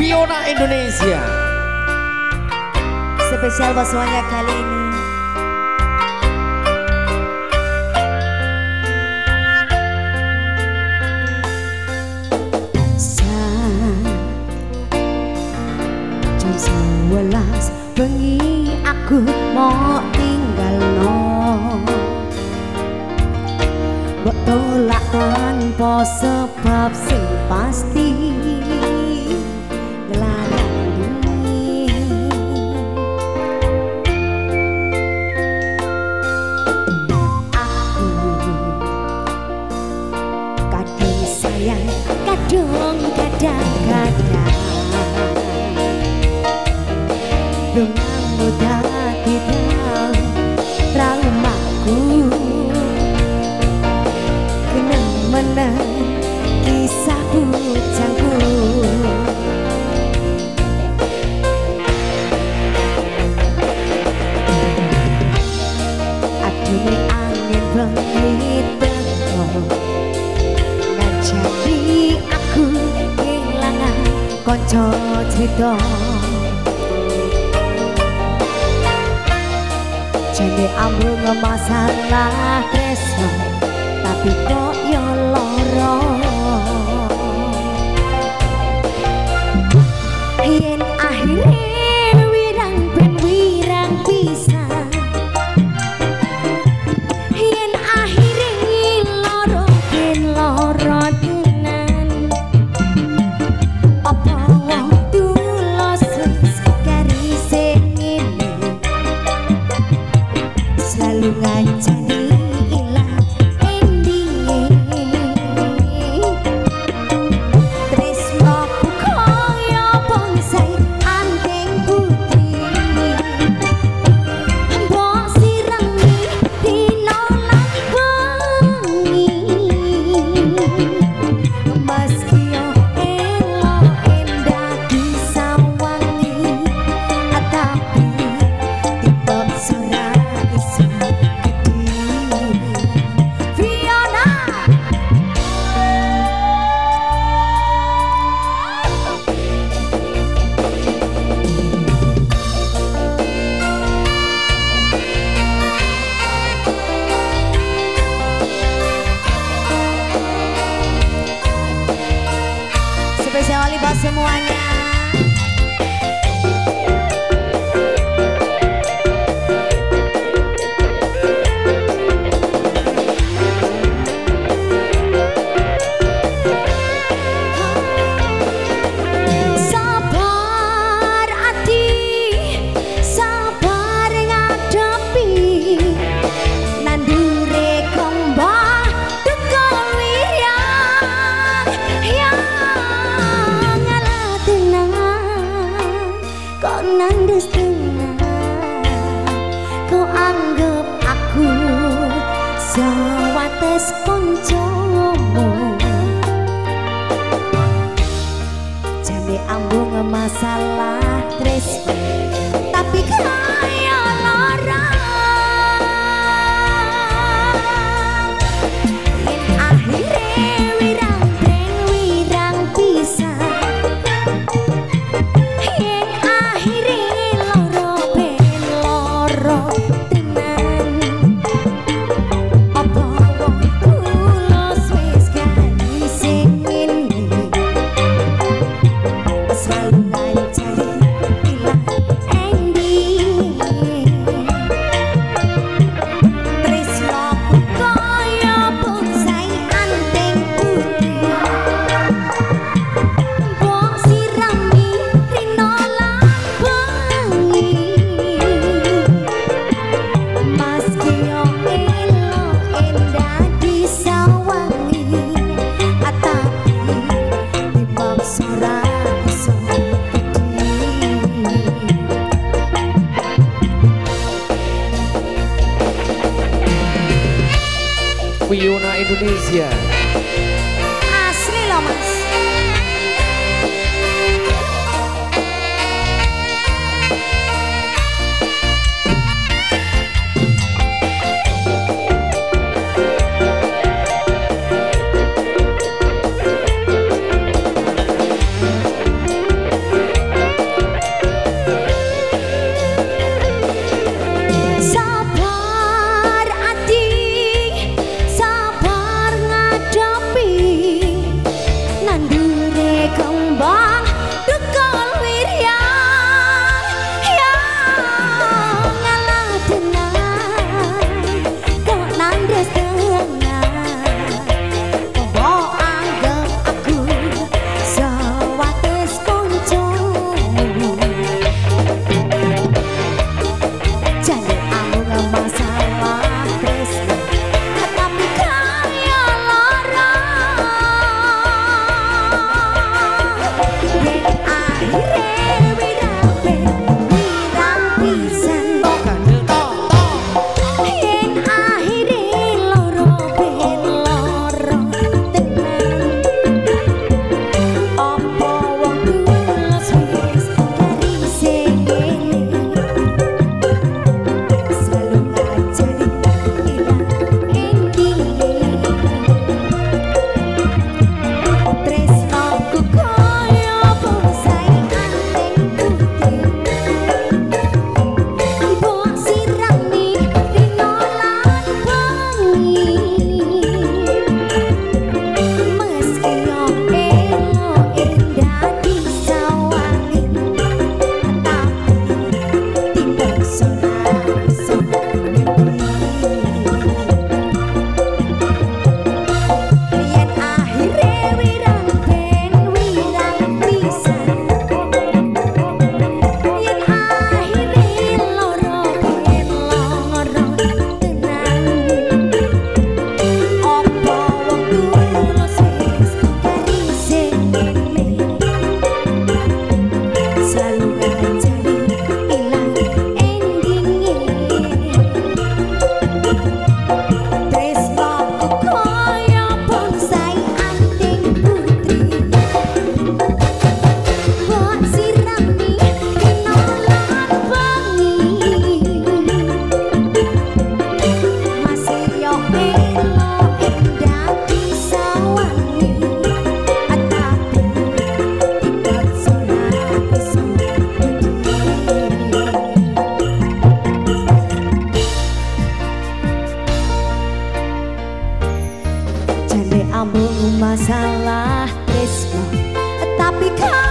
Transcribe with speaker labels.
Speaker 1: Fiona Indonesia.
Speaker 2: Spesial buat semuanya kali ini. Jam 11 bengi aku mau tinggal no, mbok tolak tanpa sebab sing pasti. Kadang kadang-kadang dengan mudah tidak traumaku kena menang kisah bujangku. Aduh angin bengi teko jadi aku kehilangan konco cerita. Jadi ambung masalah tresno tapi kok yo loro. Yen akhirnya wirang ben wirang bisa. Yen akhirnya loro ben loro. Selalu ngajani ilang ending tresnoku koyo bonsai anting putih mbok sirami dino lan bengi meski yo elo endah disawangi tapi tiba sora spesial buat semuanya. Sabar ati, sabar ngadepi nandure kembang tekan wiyang yang kok nandes tenang, kau anggap aku sewates koncomu. Jadi ambung masalah tresno tapi kaya larang. Yen akhirnya wirang ben wirang pisah.
Speaker 1: Fiona Indonesia.
Speaker 2: Asli loh mas. Jane ambung masalah tresno, tapi kau